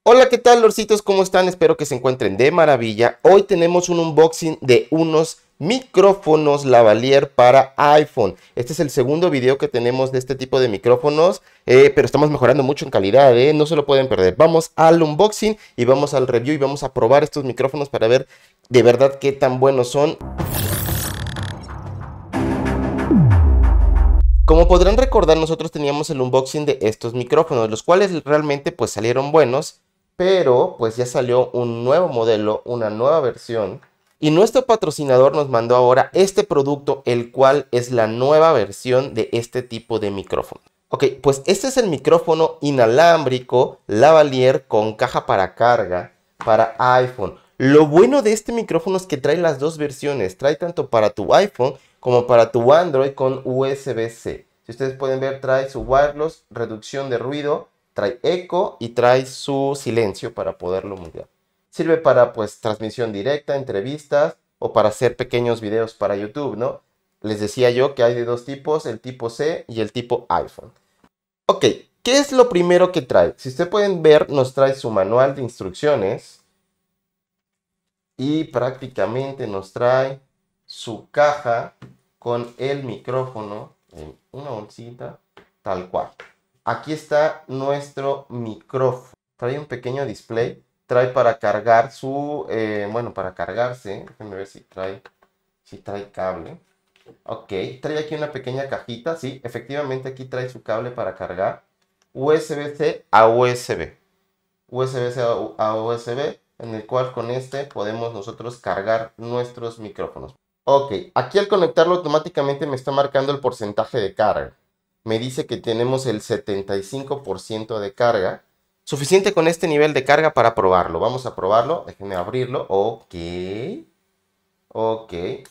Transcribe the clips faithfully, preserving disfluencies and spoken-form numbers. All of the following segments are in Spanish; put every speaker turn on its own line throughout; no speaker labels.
Hola, ¿qué tal, lorcitos? ¿Cómo están? Espero que se encuentren de maravilla. Hoy tenemos un unboxing de unos micrófonos lavalier para iPhone. Este es el segundo video que tenemos de este tipo de micrófonos, eh, pero estamos mejorando mucho en calidad, ¿eh? No se lo pueden perder. Vamos al unboxing y vamos al review y vamos a probar estos micrófonos para ver de verdad qué tan buenos son. Como podrán recordar, nosotros teníamos el unboxing de estos micrófonos, los cuales realmente pues salieron buenos. Pero pues ya salió un nuevo modelo, una nueva versión. Y nuestro patrocinador nos mandó ahora este producto, el cual es la nueva versión de este tipo de micrófono. Ok, pues este es el micrófono inalámbrico lavalier con caja para carga para iPhone. Lo bueno de este micrófono es que trae las dos versiones. Trae tanto para tu iPhone como para tu Android con U S B C. Si ustedes pueden ver, trae su wireless, reducción de ruido, trae eco y trae su silencio para poderlo mutear. Sirve para pues transmisión directa, entrevistas o para hacer pequeños videos para YouTube, ¿no? Les decía yo que hay de dos tipos, el tipo C y el tipo iPhone. Ok, ¿qué es lo primero que trae? Si ustedes pueden ver, nos trae su manual de instrucciones y prácticamente nos trae su caja con el micrófono en una bolsita tal cual. Aquí está nuestro micrófono. Trae un pequeño display. Trae para cargar su... Eh, bueno, para cargarse. Déjenme ver si trae, si trae cable. Ok. Trae aquí una pequeña cajita. Sí, efectivamente aquí trae su cable para cargar. U S B C a U S B. U S B C a U S B. En el cual con este podemos nosotros cargar nuestros micrófonos. Ok. Aquí al conectarlo automáticamente me está marcando el porcentaje de carga. Me dice que tenemos el setenta y cinco por ciento de carga. Suficiente con este nivel de carga para probarlo. Vamos a probarlo. Déjenme abrirlo. Ok. Ok.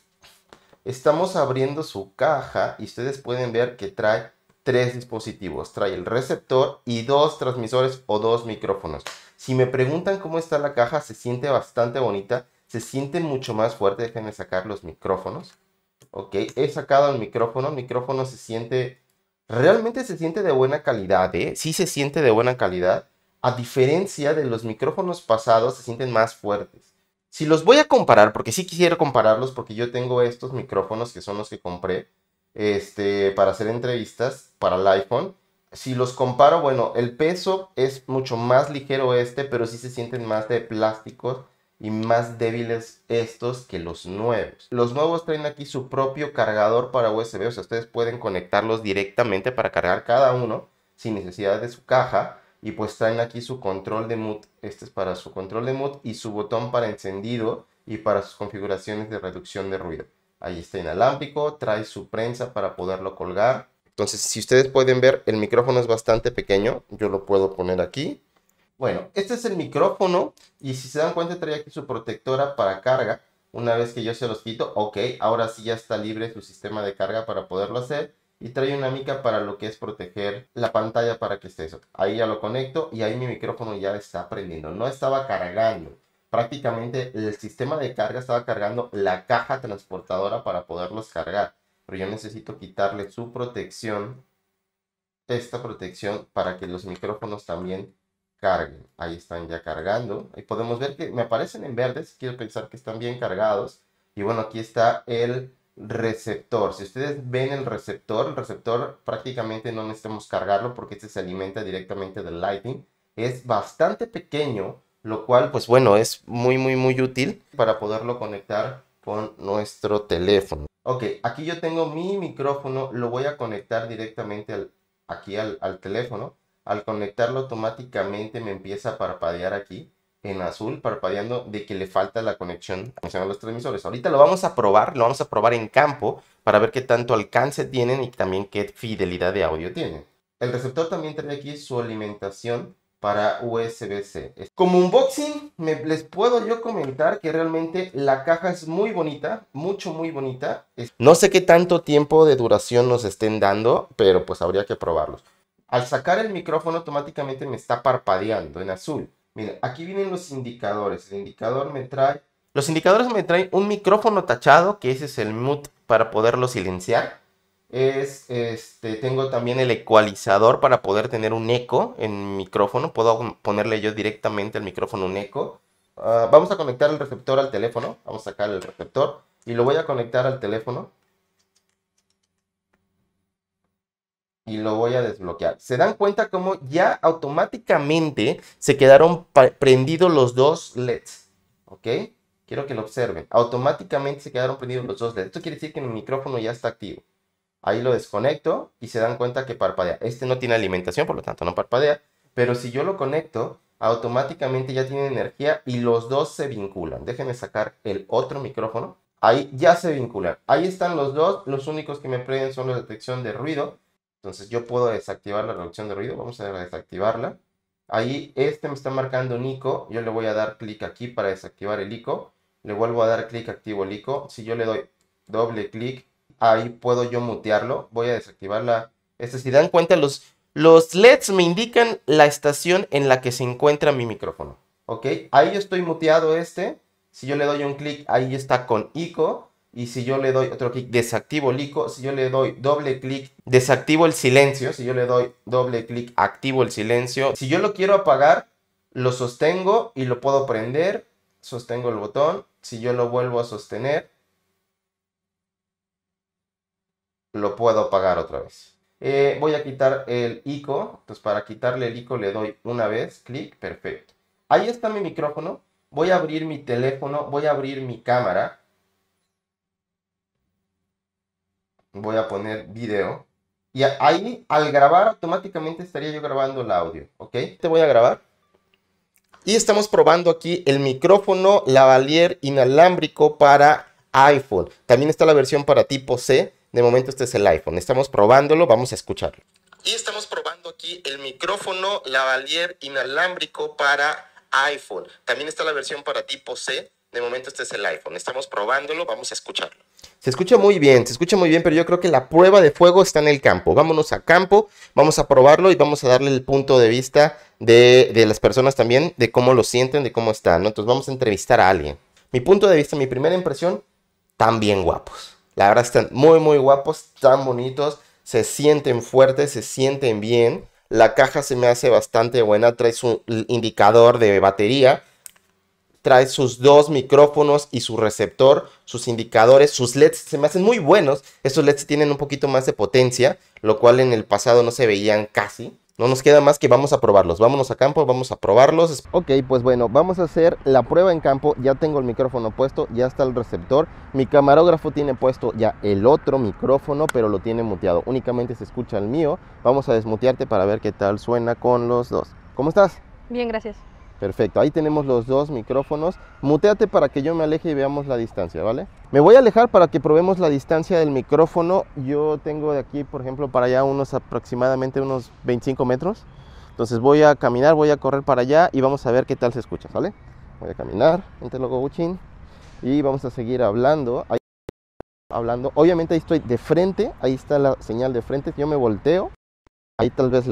Estamos abriendo su caja y ustedes pueden ver que trae tres dispositivos. Trae el receptor y dos transmisores o dos micrófonos. Si me preguntan cómo está la caja, se siente bastante bonita. Se siente mucho más fuerte. Déjenme sacar los micrófonos. Ok. He sacado el micrófono. El micrófono se siente... Realmente se siente de buena calidad, ¿eh? Sí se siente de buena calidad. A diferencia de los micrófonos pasados, se sienten más fuertes. Si los voy a comparar, porque sí quisiera compararlos, porque yo tengo estos micrófonos que son los que compré este, para hacer entrevistas para el iPhone. Si los comparo, bueno, el peso es mucho más ligero este, pero sí se sienten más de plásticos y más débiles estos que los nuevos. Los nuevos traen aquí su propio cargador para U S B, o sea, ustedes pueden conectarlos directamente para cargar cada uno sin necesidad de su caja. Y pues traen aquí su control de mute, este es para su control de mute y su botón para encendido y para sus configuraciones de reducción de ruido. Ahí está inalámbrico, trae su prensa para poderlo colgar. Entonces, si ustedes pueden ver, el micrófono es bastante pequeño, yo lo puedo poner aquí. Bueno, este es el micrófono y si se dan cuenta trae aquí su protectora para carga. Una vez que yo se los quito, ok, ahora sí ya está libre su sistema de carga para poderlo hacer. Y trae una mica para lo que es proteger la pantalla para que esté eso. Ahí ya lo conecto y ahí mi micrófono ya está prendiendo. No estaba cargando. Prácticamente el sistema de carga estaba cargando la caja transportadora para poderlos cargar. Pero yo necesito quitarle su protección. Esta protección para que los micrófonos también carguen. Ahí están ya cargando. Ahí podemos ver que me aparecen en verdes. Quiero pensar que están bien cargados. Y bueno, aquí está el receptor. Si ustedes ven el receptor, el receptor prácticamente no necesitamos cargarlo porque este se alimenta directamente del Lightning. Es bastante pequeño, lo cual pues bueno, es muy muy muy útil para poderlo conectar con nuestro teléfono. Ok, aquí yo tengo mi micrófono, lo voy a conectar directamente al, aquí al, al teléfono. Al conectarlo automáticamente me empieza a parpadear aquí en azul, parpadeando de que le falta la conexión a los transmisores. Ahorita lo vamos a probar, lo vamos a probar en campo para ver qué tanto alcance tienen y también qué fidelidad de audio tienen. El receptor también trae aquí su alimentación para U S B C. Como unboxing, me, les puedo yo comentar que realmente la caja es muy bonita, mucho muy bonita. No sé qué tanto tiempo de duración nos estén dando, pero pues habría que probarlos. Al sacar el micrófono automáticamente me está parpadeando en azul. Miren, aquí vienen los indicadores. El indicador me trae... Los indicadores me traen un micrófono tachado, que ese es el mute para poderlo silenciar. es, este, tengo también el ecualizador para poder tener un eco en mi micrófono. Puedo ponerle yo directamente al micrófono un eco. Uh, vamos a conectar el receptor al teléfono. Vamos a sacar el receptor y lo voy a conectar al teléfono. Y lo voy a desbloquear. ¿Se dan cuenta cómo ya automáticamente se quedaron prendidos los dos L E Ds? ¿Ok? Quiero que lo observen. Automáticamente se quedaron prendidos los dos L E Ds. Esto quiere decir que mi micrófono ya está activo. Ahí lo desconecto y se dan cuenta que parpadea. Este no tiene alimentación, por lo tanto no parpadea. Pero si yo lo conecto, automáticamente ya tiene energía y los dos se vinculan. Déjenme sacar el otro micrófono. Ahí ya se vinculan. Ahí están los dos. Los únicos que me prenden son la detección de ruido. Entonces yo puedo desactivar la reducción de ruido. Vamos a desactivarla. Ahí este me está marcando un ico. Yo le voy a dar clic aquí para desactivar el ico. Le vuelvo a dar clic, activo el ico. Si yo le doy doble clic, ahí puedo yo mutearlo. Voy a desactivar la... Este, si dan cuenta, los, los L E Ds me indican la estación en la que se encuentra mi micrófono. ¿Ok? Ahí yo estoy muteado este. Si yo le doy un clic, ahí está con ico. Y si yo le doy otro clic, desactivo el ico. Si yo le doy doble clic, desactivo el silencio. Si yo le doy doble clic, activo el silencio. Si yo lo quiero apagar, lo sostengo y lo puedo prender. Sostengo el botón. Si yo lo vuelvo a sostener, lo puedo apagar otra vez. Eh, voy a quitar el ico. Entonces para quitarle el ico le doy una vez, clic, perfecto. Ahí está mi micrófono. Voy a abrir mi teléfono, voy a abrir mi cámara. Voy a poner video. Y ahí, al grabar, automáticamente estaría yo grabando el audio, ¿ok? Te voy a grabar. Y estamos probando aquí el micrófono lavalier inalámbrico para iPhone. También está la versión para tipo C. De momento este es el iPhone. Estamos probándolo, vamos a escucharlo. Y estamos probando aquí el micrófono lavalier inalámbrico para iPhone. También está la versión para tipo C. De momento este es el iPhone. Estamos probándolo, vamos a escucharlo. Se escucha muy bien, se escucha muy bien, pero yo creo que la prueba de fuego está en el campo. Vámonos a campo, vamos a probarlo y vamos a darle el punto de vista de, de las personas también, de cómo lo sienten, de cómo están, ¿no? Entonces vamos a entrevistar a alguien. Mi punto de vista, mi primera impresión, están bien guapos. La verdad están muy, muy guapos, tan bonitos, se sienten fuertes, se sienten bien. La caja se me hace bastante buena, trae su indicador de batería. Trae sus dos micrófonos y su receptor, sus indicadores, sus L E Ds se me hacen muy buenos. Estos L E Ds tienen un poquito más de potencia, lo cual en el pasado no se veían casi. No nos queda más que vamos a probarlos. Vámonos a campo, vamos a probarlos. Ok, pues bueno, vamos a hacer la prueba en campo. Ya tengo el micrófono puesto, ya está el receptor. Mi camarógrafo tiene puesto ya el otro micrófono, pero lo tiene muteado. Únicamente se escucha el mío. Vamos a desmutearte para ver qué tal suena con los dos. ¿Cómo estás?
Bien, gracias.
Perfecto, ahí tenemos los dos micrófonos. Muteate para que yo me aleje y veamos la distancia, ¿vale? Me voy a alejar para que probemos la distancia del micrófono. Yo tengo de aquí, por ejemplo, para allá unos aproximadamente unos veinticinco metros. Entonces voy a caminar, voy a correr para allá y vamos a ver qué tal se escucha, ¿vale? Voy a caminar, entre logo Guchin, y vamos a seguir hablando. Ahí, hablando. Obviamente ahí estoy de frente, ahí está la señal de frente. Yo me volteo, ahí tal vez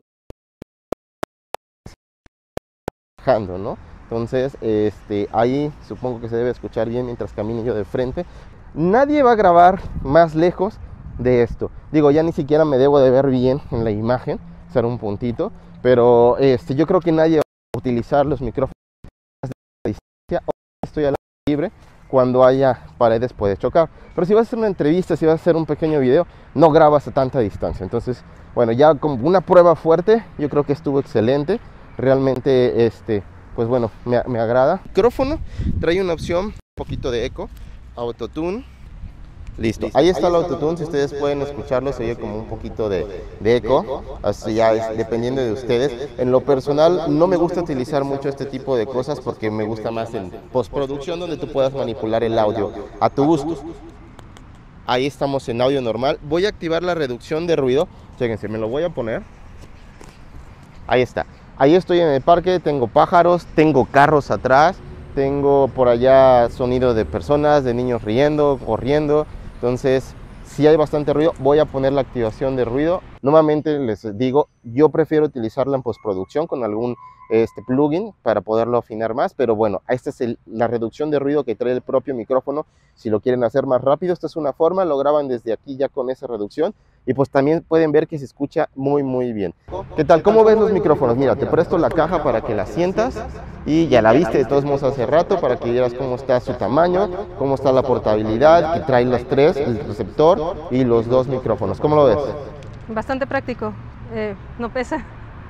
¿no? Entonces, este, ahí supongo que se debe escuchar bien mientras camine yo de frente. Nadie va a grabar más lejos de esto. Digo, ya ni siquiera me debo de ver bien en la imagen, hacer un puntito, pero este, yo creo que nadie va a utilizar los micrófonos de distancia. Estoy al aire libre, cuando haya paredes puede chocar. Pero si vas a hacer una entrevista, si vas a hacer un pequeño video, no grabas a tanta distancia. Entonces, bueno, ya como una prueba fuerte, yo creo que estuvo excelente. Realmente, este, pues bueno, me, me agrada. El micrófono trae una opción, un poquito de eco, autotune. Listo. Listo, ahí está ahí el autotune, autotune, si ustedes, ustedes pueden escucharlo, se oye como un poquito de, de eco, así ya es dependiendo de ustedes. En lo personal no me gusta utilizar mucho este tipo de cosas porque me gusta más en postproducción donde tú puedas manipular el audio a tu gusto. Ahí estamos en audio normal. Voy a activar la reducción de ruido, chéquense, me lo voy a poner. Ahí está. Ahí estoy en el parque, tengo pájaros, tengo carros atrás, tengo por allá sonido de personas, de niños riendo, corriendo. Entonces, si hay bastante ruido, voy a poner la activación de ruido. Normalmente les digo, yo prefiero utilizarla en postproducción con algún este, plugin para poderlo afinar más. Pero bueno, esta es el, la reducción de ruido que trae el propio micrófono. Si lo quieren hacer más rápido, esta es una forma, lo graban desde aquí ya con esa reducción. y pues también pueden ver que se escucha muy muy bien. ¿Qué tal? ¿Cómo ves los micrófonos? Mira, te presto la caja para que la sientas y ya la viste de todos modos hace rato para que vieras cómo está su tamaño, cómo está la portabilidad, que trae los tres, el receptor y los dos micrófonos. ¿Cómo lo ves?
Bastante práctico, eh, no pesa.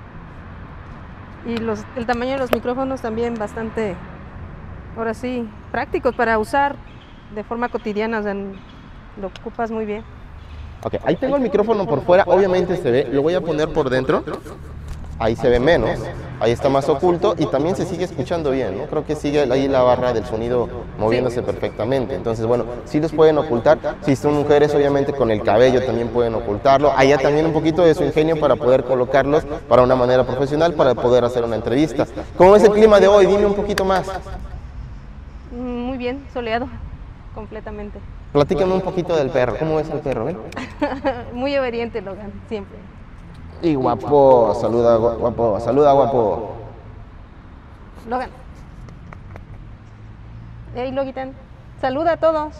Y los, el tamaño de los micrófonos también bastante, ahora sí, prácticos para usar de forma cotidiana, o sea, lo ocupas muy bien.
Ok, ahí tengo el micrófono por fuera, obviamente se ve, lo voy a poner por dentro, ahí se ve menos, ahí está más oculto y también se sigue escuchando bien, ¿no? Creo que sigue ahí la barra del sonido moviéndose sí. perfectamente, entonces bueno, sí los pueden ocultar, si son mujeres obviamente con el cabello también pueden ocultarlo, allá también un poquito de su ingenio para poder colocarlos para una manera profesional, para poder hacer una entrevista. ¿Cómo es el clima de hoy? Dime un poquito más.
Muy bien, soleado, completamente.
Platícame un poquito del perro, ¿cómo es el perro? ¿Ven?
Muy obediente, Logan, siempre.
Y guapo, saluda guapo, saluda guapo.
Logan. Hey, Logitan, saluda a todos.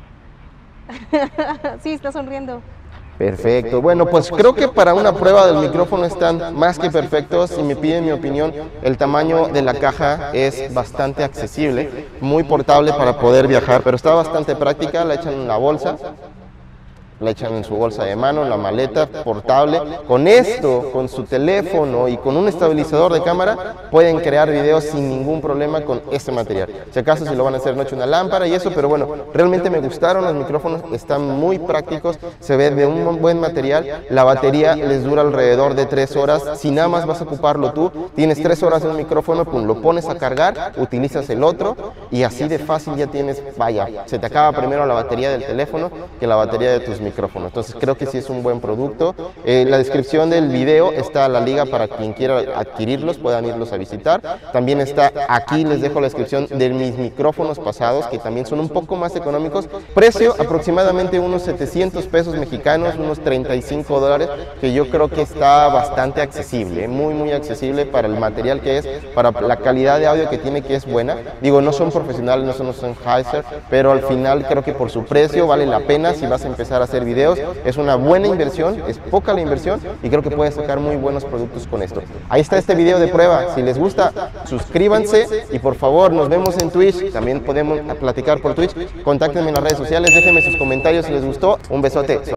Sí, está sonriendo.
Perfecto, bueno pues creo que para una prueba del micrófono están más que perfectos. Si me piden mi opinión, el tamaño de la caja es bastante accesible, muy portable para poder viajar, pero está bastante práctica, la echan en la bolsa, la echan en su bolsa de mano, en la maleta, portable. Con esto, con su teléfono y con un estabilizador de cámara, pueden crear videos sin ningún problema con este material. Si acaso si lo van a hacer noche una lámpara y eso, pero bueno, realmente me gustaron los micrófonos, están muy prácticos, se ve de un buen material, la batería les dura alrededor de tres horas, si nada más vas a ocuparlo tú, tienes tres horas de un micrófono, pum, lo pones a cargar, utilizas el otro y así de fácil ya tienes, vaya, se te acaba primero la batería del teléfono que la batería de tus micrófonos. micrófono. Entonces creo que sí es un buen producto. Eh, en la descripción del video está la liga para quien quiera adquirirlos, puedan irlos a visitar. También está aquí, les dejo la descripción de mis micrófonos pasados, que también son un poco más económicos. Precio aproximadamente unos setecientos pesos mexicanos, unos treinta y cinco dólares, que yo creo que está bastante accesible, muy muy accesible para el material que es, para la calidad de audio que tiene, que es buena. Digo, no son profesionales, no son Sennheiser, pero al final creo que por su precio vale la pena. Si vas a empezar a hacer videos, es una buena inversión, es poca la inversión y creo que puedes sacar muy buenos productos con esto. Ahí está este video de prueba, si les gusta suscríbanse y por favor nos vemos en Twitch, también podemos platicar por Twitch, contáctenme en las redes sociales, déjenme sus comentarios si les gustó, un besote.